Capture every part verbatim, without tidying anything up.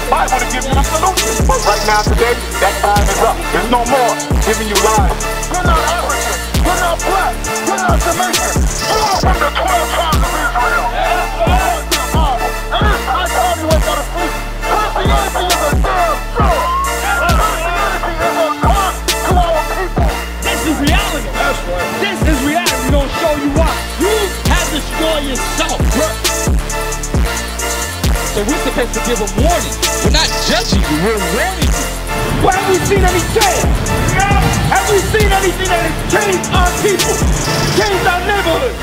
Bible to give you the solution. But right now, today, that time is up. There's no more giving you lies. You're not African. You're not black. You're not Jamaican. You are from the twelve tribes of Israel. And this high time you ain't got to sleep. Christianity is a damn fraud. Christianity is a curse to our people. This is reality. That's right. This is reality. We're going to show you why. You have destroyed yourself. So we're supposed to give a warning. We're not judging you, we're warning you. Well, have we seen any change? Yeah. Have we seen anything that has changed our people? Changed our neighborhood?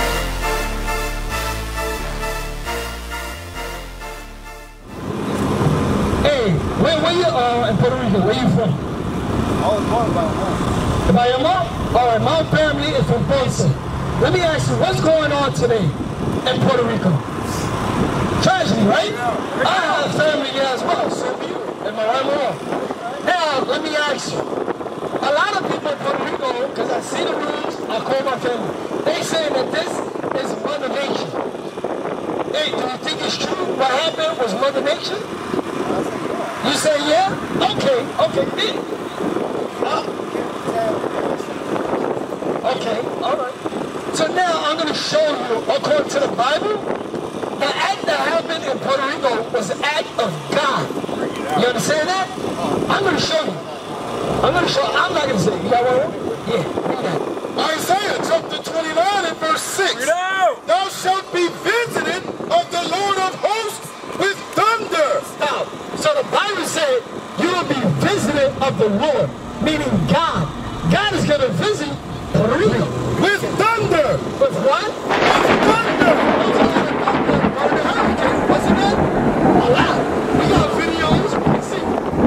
Hey, where, where you uh, in Puerto Rico? Where you from? I was born by my mom. By your mom? Alright, my family is from Ponce. Let me ask you, what's going on today in Puerto Rico? Tragedy, right? I have family here as well, so do you. Am I right or wrong? Now, let me ask you. A lot of people in Puerto Rico, because I see the news, I call my family, they saying that this is Mother Nature. Hey, do you think it's true? What happened was Mother Nature? You say yeah? Okay, okay. Uh, okay, all right. So now I'm going to show you, according to the Bible, the act that happened in Puerto Rico was an act of God. You understand that? I'm going to show you. I'm going to show you. I'm not going to say it. You got one? Yeah, read that. Isaiah chapter twenty-nine and verse six. Thou shalt be visited of the Lord of hosts with thunder. Stop. So the Bible said you will be visited of the Lord, meaning God. God is going to visit Puerto Rico. With thunder. With what? With thunder. Wasn't it? Oh, wow. We got videos. We can see.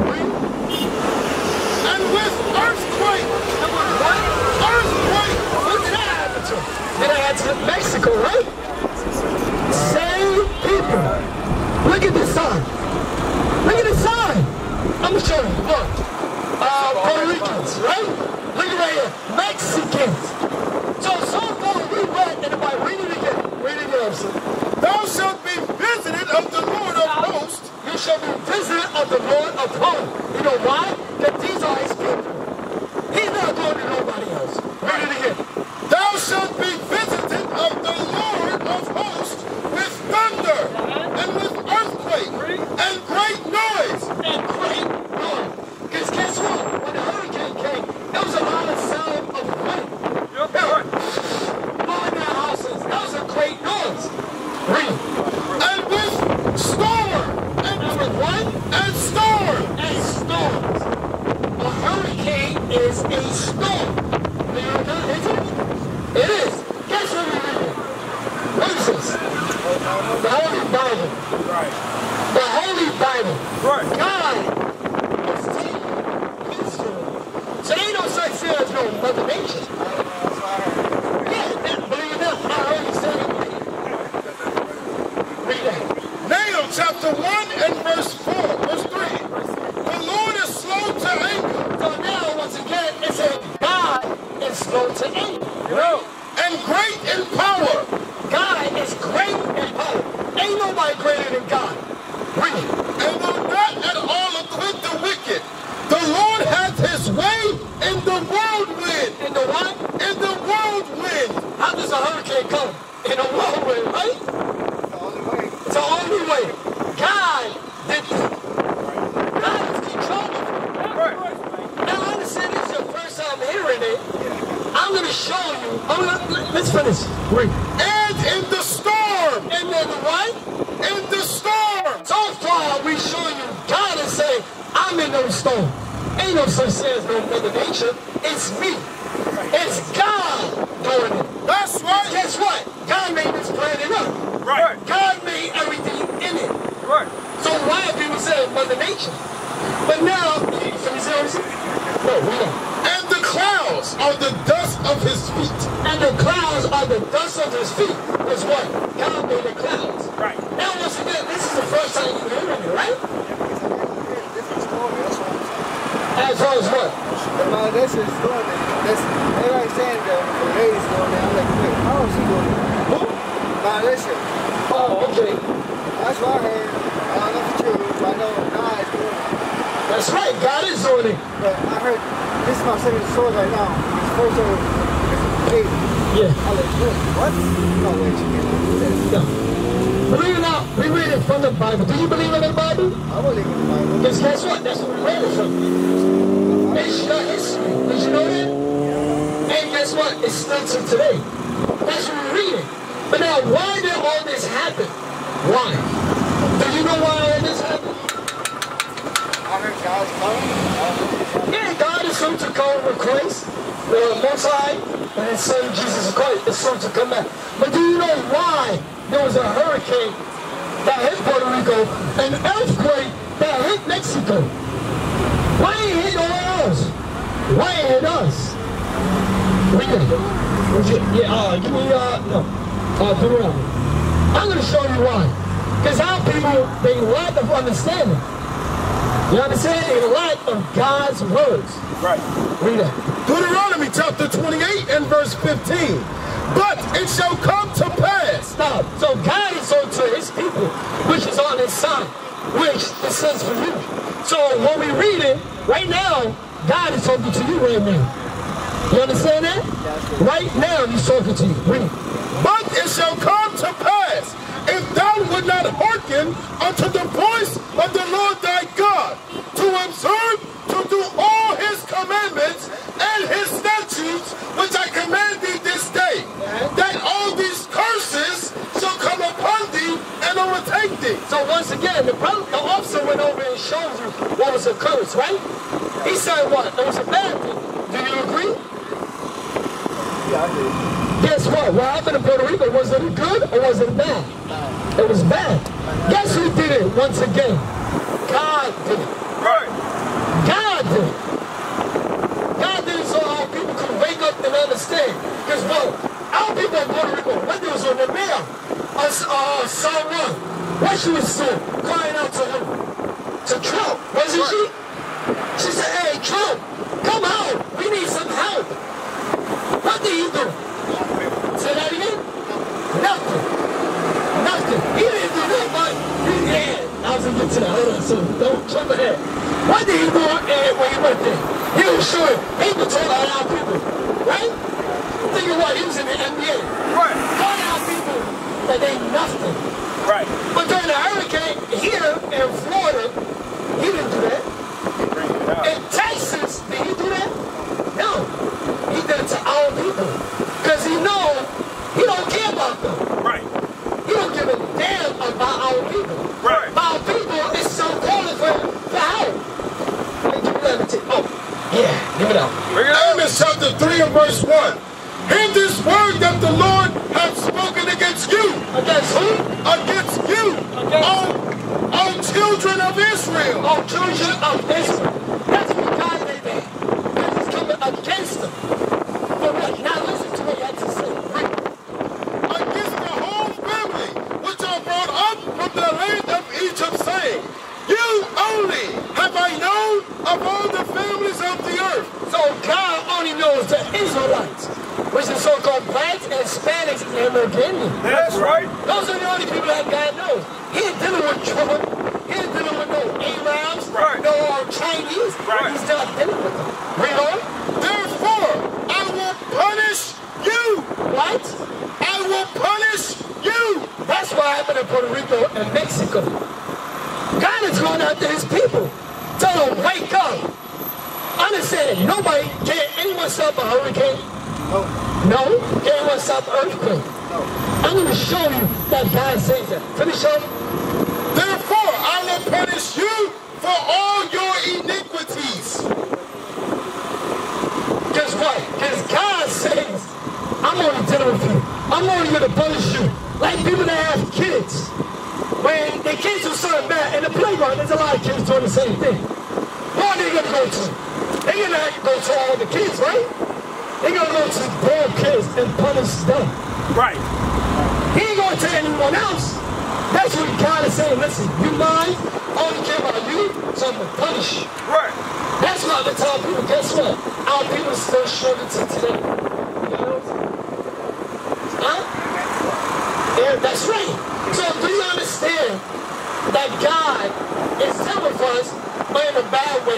And with earthquake. And with what? Earthquake. What did that happen to? Did it happen to Mexico, right? Same people. Look at the sign. Look at the sign. I'm going to show you. Look. Uh, Puerto Ricans, right? Look at right here. Mexicans. So, so far we read in the Bible. Read it again. Read it again, sir. Thou shalt be visited of the Lord of hosts. You shall be visited of the Lord of hosts. You know why? That these are his people. He's not going to nobody else. Read it again. Thou shalt be visited of the Lord of hosts with thunder and with earthquake and great noise. And great noise. Because guess what? When the hurricane came, there was a lot of sound of wind. Yep. Blowing their houses. That was a great noise. Read. And with storm. And with what? And storm. And storms. A hurricane is a storm. America, is it? It is. Guess what we're reading? What is this? The Holy Bible. Right. The Holy Bible. Right. God is taking history. So ain't no such thing as no Mother Nature. Yeah, that, believe it or not, I heard you say it. Read that. Nahum chapter one and verse four, verse three. The Lord is slow to anger. So now, once again, it says God is slow to anger. Yo. And great in power. God is great in power. Ain't nobody greater than God. Read it. And will not at all acquit the wicked. The Lord hath his way in the whirlwind. In the what? In the whirlwind. How does a hurricane come? In a whirlwind, right? The only way. It's the only way. God did that. God is controlling. Right. Now, understand this is your first time hearing it. I'm going to show you. I'm gonna, let's finish. Read. And in the storm. And then the what? In the storm. So far, we showing you God is saying, I'm in no storm. Ain't no such thing as no Mother Nature. It's me. It's God doing it. That's right. Guess what? God made this planet up. Right. God made everything in it. Right. So why are people saying Mother Nature? But now, you see what I'm saying? No, we don't. And the clouds are the dust of his feet. And the clouds are the dust of his feet. Is what? God made the clouds. Right. Now, once again, this is the first time you're hearing it, right? As far as what? Well, this is doing it. This, everybody saying that the lady's doing it. I'm like, wait, how is she doing it? Who? Now listen. Oh, okay. That's what I heard. I know that's true. I know God is doing it. That's right, God is doing it. But I heard, this is my second source right now. His first source is eight. Yeah. I was like, wait, what? No, wait, you can't do that. No. Believe it or not, we read it from the Bible. Do you believe in the Bible? I believe in the Bible. Because guess what? That's where we read it from. It's your history. Did you know that? And guess what? It's still to today. That's where we read it. But now, why did all this happen? Why? Do you know why all this happened? I heard God's coming. Yeah, God is soon to come with Christ, the Most High, and His Son Jesus Christ is soon to come back. But do you know why there was a hurricane that hit Puerto Rico, an earthquake that hit Mexico? Why ain't hit nowhere else? Why ain't hit us? Read it. Would you, yeah, uh, give me, uh, no, uh, Deuteronomy. I'm going to show you why. Because our people, they lack of understanding. You understand? They lack of God's words. Right. Read that. Deuteronomy chapter twenty-eight and verse fifteen. But it shall come to pass. Stop. So God is on to his people, which is on his side, which it says for you. So when we read it, right now, God is talking to you right now. You understand that? Right now, he's talking to you. Read. But it shall come to pass, if thou would not hearken unto the voice of the Lord thy God, to observe, to do all his commandments and his statutes, which I command thee this day, that all these curses shall come upon thee and overtake thee. So once again, the, brother, the officer went over and showed you what was a curse, right? He said what? It was a bad thing. Do you agree? Yeah, I do. Guess what? What happened in Puerto Rico? Was it good or was it bad? It was bad. Guess who did it once again? God did it. Right. God did it. God did it so our people could wake up and understand. Because, well, our people in Puerto Rico, when they was on the mail, uh, uh, Psalm one, what she was doing, crying out to him, to Trump, wasn't she? She said, hey, Trump, come out. We need some help. What did he do? Say that again? Nothing. Nothing. He didn't do that, but he had. I was going to get to that. Hold on, so don't jump ahead. What did he do when he went there? He was sure he controlled all our people, right? Think of what, he was in the N B A. Right. All our people that they nothing. Right. But during the hurricane here in Florida, he didn't do that. In Texas, did he do that? No. He did it to our people. Because he knows he don't care about them. Right. He don't give a damn about our people. Right. Our people is so calling for, for help. Hey, give me that to Oh, yeah, give it out. Amos chapter three and verse one. Hear this word that the Lord hath spoken against you. Against who? Against you. Against O, o children of Israel. Oh, children of Israel. That's what God did there. God is coming against them. For what? Now listen to what he had to say. Read. Against the whole family which are brought up from the land of Egypt, saying, you only have I known of all the families of the earth. So God only knows the Israelites, which is so-called blacks, Hispanics, and Indians. That's right. Those are the only people that God knows. He ain't dealing with Trump. He ain't dealing with no Arabs, Right. no uh, Chinese. Right. He's not dealing with them. Read on. Therefore, I will punish you. What? I will punish you. That's what happened in Puerto Rico and Mexico. God is going after his people. Tell them, wake up. Understand, nobody, can anyone stop a hurricane? No. No? Can anyone stop an earthquake? No. I'm going to show you that God says that. Finish up. Therefore, I will punish you for all your iniquities. Guess what? Because God says, I'm only dealing with you. I'm only going to punish you. Like people that have kids. When their kids do something bad in the playground, there's a lot of kids doing the same thing. What are they going to go to? They're going to go to all the kids, right? They're going to go to bad kids and punish them. Right. He ain't going to anyone else. That's what God is saying. Listen, you mine, I only care about you, so I'm going to punish you. Right. That's why I tell people, guess what? Our people are still struggling to today. You know? Huh? Yeah, that's right. So do you understand that God is telling us, but in a bad way.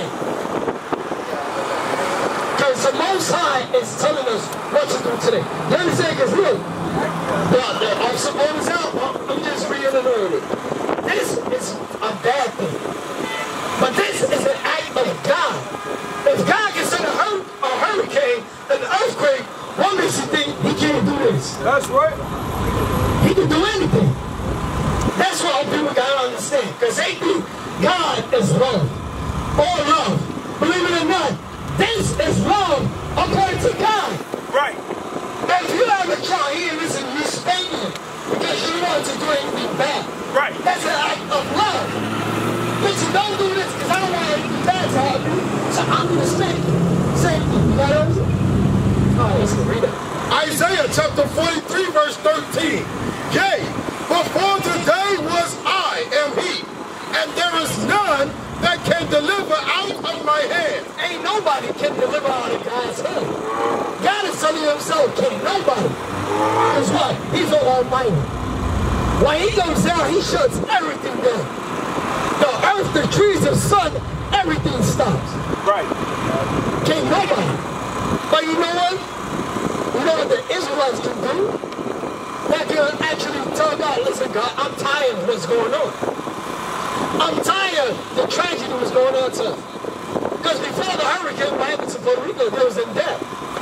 Because the Most High is telling us what to do today. You understand? Because look, the, the officer bonus out, I'm just reiterating. This is a bad thing. But this is an act of God. If God can send a, hur a hurricane, an earthquake, what makes you think he can't do this? That's right. He can do anything. That's what people gotta understand. Because they think God is love. All love. Believe it or not, this is love according to God. Right. But if you have a child here, listen, you spank him because you want to do anything bad. Right. That's an act of love. Listen, don't do this because I don't want anything bad to happen. So I'm going to spank you. Same thing. You got it? All right, let's read it. Isaiah chapter forty-three, verse thirteen. Yea, before today was I am he, and there is none that can deliver out of my hand. Ain't nobody can deliver out of God's hand. God is telling you himself, can't nobody. Because what? He's the Almighty. When he comes down, he shuts everything down. The earth, the trees, the sun, everything stops. Right. Can't nobody. But you know what? You know what the Israelites can do? That can actually tell God, listen, God, I'm tired of what's going on. I'm tired of the tragedy was going on to us. Because before the hurricane, what happened to Puerto Rico, there was in debt.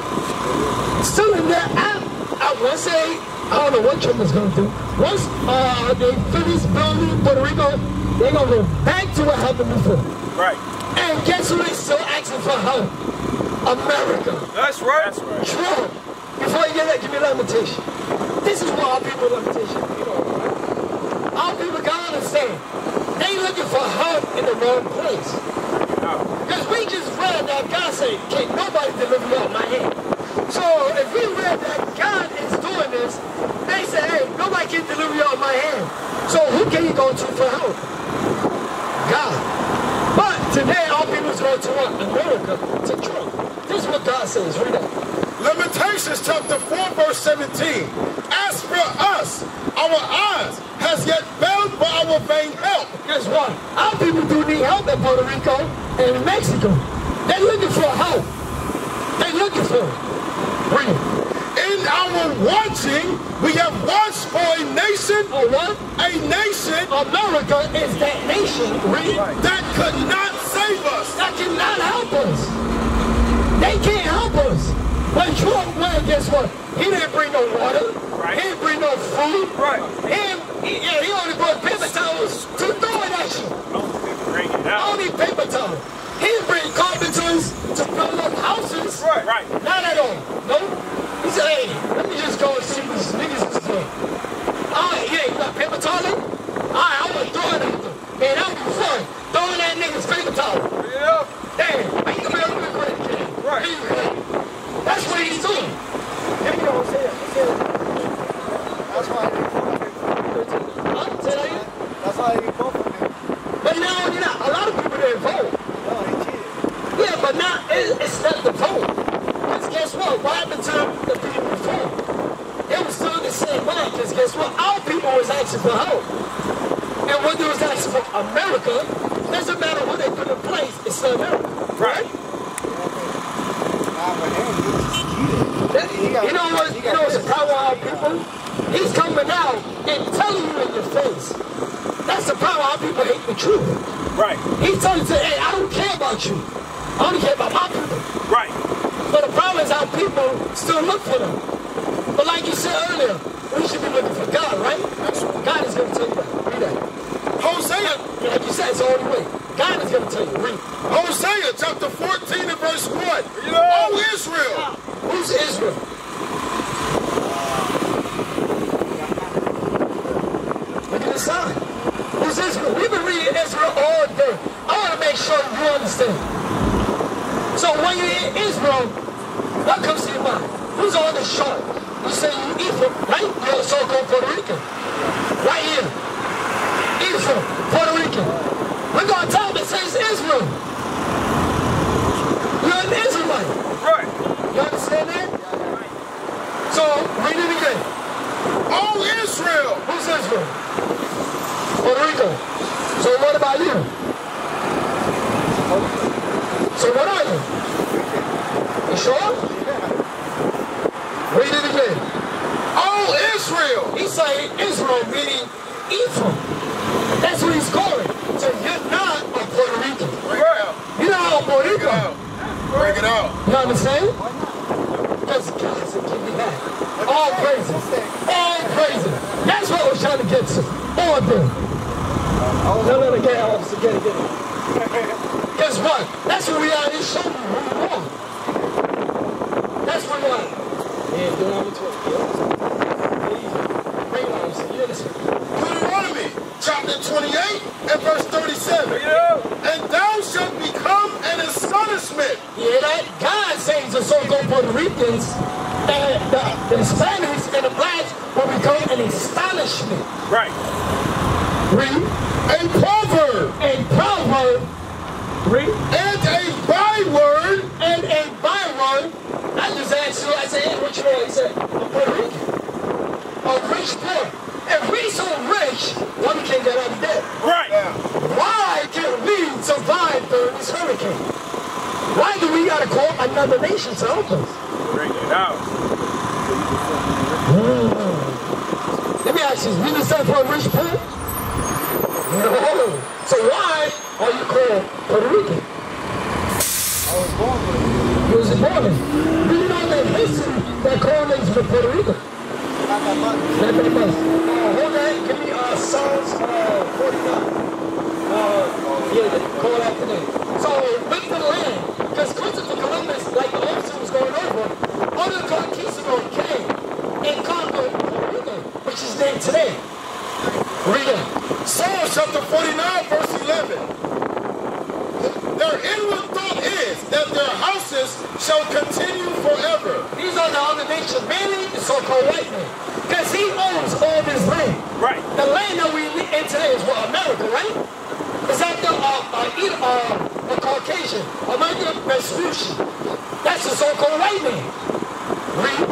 Still in debt. I, I want to say, I don't know what Trump is going to do. Once uh, they finish building Puerto Rico, they're going to go back to what happened before. Right. And guess who they still asking for help? America. That's right. That's right. Trump. Before you get that, give me a limitation. This is what our people limitation. You know, right? Our people gotta understand. They looking for help in the wrong place. Because we just read that God said, can't nobody deliver you out my hand. So if we read that God is doing this, they say, hey, nobody can deliver you out my hand. So who can you go to for help? God. But today our people's going to what? America, to Trump. This is what God says. Read that. Lamentations chapter four, verse seventeen. As for us, our eyes has yet failed for our vain help. Guess what? Our people do need help in Puerto Rico and in Mexico. They're looking for help. They're looking for it. Bring it. In our watching, we have watched for a nation. Oh, what? A nation. America is that nation, read, That could not save us. that cannot help us. They can't help us. When Trump went, guess what? He didn't bring no water. Right. He didn't bring no food. Right. He, he, yeah, he only brought paper towels to throw it at you. Bring it out. Only paper towels. He didn't bring carpenters to build up houses. Right. Right. Not at all. No. He said, hey, let me just go and see what these niggas is doing. All right, yeah, you got paper towel? All right, I'm going to throw it at them. Man, that would be fun. Throwing that nigga's paper towel. Yeah. Damn, I can be able to great, kid. Right. That's what he's doing. You know what I'm saying? That's why they Huh? Say that again? That's why they vote for him. But not only that, a lot of people didn't vote. No, they cheated. Yeah, but not, it, it's not the vote. Because guess what? What happened to the people before? They were still the same way. Because guess what? Our people was asking for help. And when they was asking for America, doesn't matter what they put in place, it's still America. Right? That, you know what? You know what's the problem with our people? He's coming out and telling you in your face. That's the problem. Our people hate the truth. Right. He's telling you, hey, I don't care about you. I only care about my people. Right. But the problem is our people still look for them. But like you said earlier, we should be looking for God, right? God is going to tell you that. Read that. Hosea. Like you said, it's the only way. God is going to tell you. Read. Hosea chapter fourteen and verse one. Oh, Israel. Who's Israel? Look at the sign. Who's Israel? We've been reading Israel all day. I want to make sure you understand. So when you hear Israel, what comes to your mind? Who's on the chart? You say you Ephraim, right? You're a so-called Puerto Rican. Right here. Ephraim, Puerto Rican. We're going to tell them it says Israel. You're an Israelite. Right. You understand that? So, read it again. Oh, Israel. Who's Israel? Puerto Rico. So what about you? So what are you? You sure? Read it again. Oh, Israel! He's saying Israel, meaning Ephraim. That's what he's calling. So you're not a Puerto Rican. Bring it out. You're not a Puerto Bring it Rican. out. Bring it out. You understand? Because God said, give me that. All praises. All praises. That's what we're trying to get to. All of them. No, no, no, get it, officer. Get it, get it. Guess what? That's what we are. He's showing you who you are. That's what we are. Yeah, do it on the twelve. Bring it on, officer. You listen. Deuteronomy chapter twenty-eight and verse thirty-seven. And thou shalt become an astonishment. Yeah, that God saying to so-called Puerto Ricans that the, the Hispanics and the blacks will become an astonishment. Right. Read. A proverb. A proverb. Read. And a byword. And a byword. I just asked you, I said, hey, what you want? He said, I'm Puerto Rican. A rich poor. If we so rich, why we can't get out of debt? Right. Why can't we survive during this hurricane? Why do we gotta call another nation to help us? Bring it out. Mm. Let me ask you, you understand for a rich poor? No. So why are you called Puerto Rican? I was born with it. You was born in. Do you know the history that correlates with Puerto Rico? Not that much. Not that much. Uh, hold that. Give me uh, Psalms uh, forty-nine. Uh, yeah, call that today. So, with the land, because Christopher Columbus, like the officer was going over, other conquistadors came and conquered Puerto Rico, which is there today. Read it. Psalm chapter forty-nine, verse eleven. Their inward thought is that their houses shall continue forever. These are the other nations, mainly the so-called white man. Because he owns all this land. Right. The land that we live in today is what, America, right? Is that the, uh, uh, uh, the Caucasian, American Vespucci? That's the so-called white man. Read.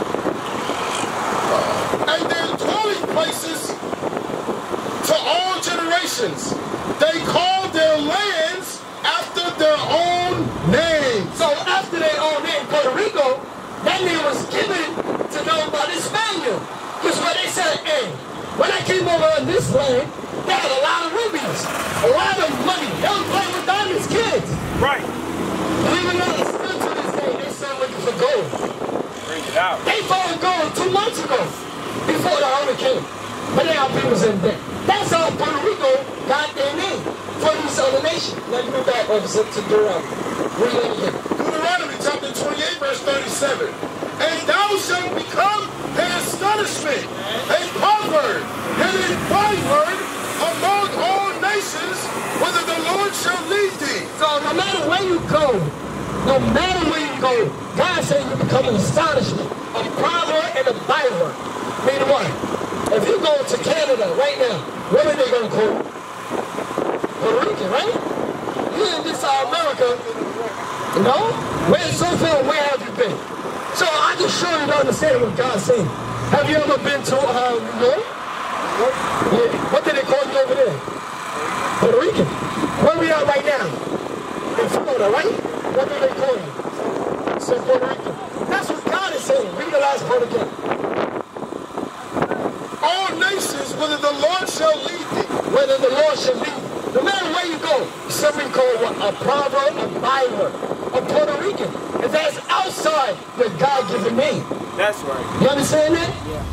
And their dwelling places to all generations. They call their lands after their own name. So after their own name, Puerto Rico, that name was given to know by the Spaniard. Because when they said, hey, when I came over on this land, they had a lot of rubies, a lot of money. They was playing with diamonds, kids. Right. Believe it or not, still to this day, they still looking for gold. Bring it out. They found gold two months ago, before the hurricane. But now people's in debt. That's how Puerto Rico got their name for these other nations. Now you go back, officer, to Deuteronomy. Read it again. Deuteronomy chapter twenty-eight, verse thirty-seven. And thou shalt become an astonishment, a proverb, and a byword among all nations, whither the Lord shall lead thee. So no matter where you go, no matter where you go, God said you become an astonishment, a proverb and a byword. Meaning what? If you go to Canada right now, what are they going to call you? Puerto Rican, right? You in this uh, America, you know? Where so far, where have you been? So I just show you to understand what God's saying. Have you ever been to uh, New York? Yeah. What did they call you over there? Puerto Rican. Where we are right now? In Florida, right? What do they call you? So Puerto Rican. That's what God is saying. Read the last part again. All nations, whither the Lord shall lead thee. Whether the Lord shall lead you. No matter where you go, something called what? A proverb, a byword, a Puerto Rican. And that's outside the God-given name. That's right. You understand that? Yeah.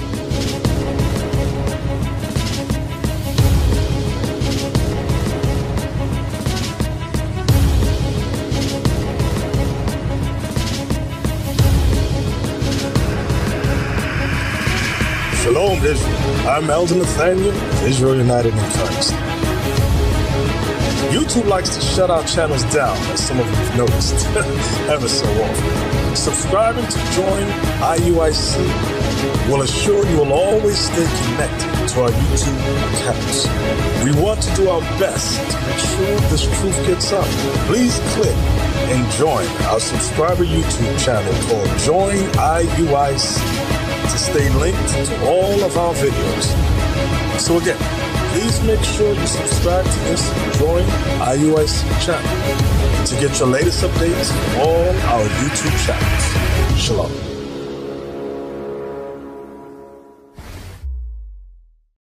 Shalom, Israel. I'm Elder Nathaniel of Israel United in Christ. YouTube likes to shut our channels down, as some of you have noticed, ever so often. Subscribing to join I U I C will assure you will always stay connected to our YouTube accounts. We want to do our best to make sure this truth gets out. Please click and join our subscriber YouTube channel called Join I U I C to stay linked to all of our videos. So again, please make sure you subscribe to this Join I U I C channel to get your latest updates on all our YouTube channels. Shalom.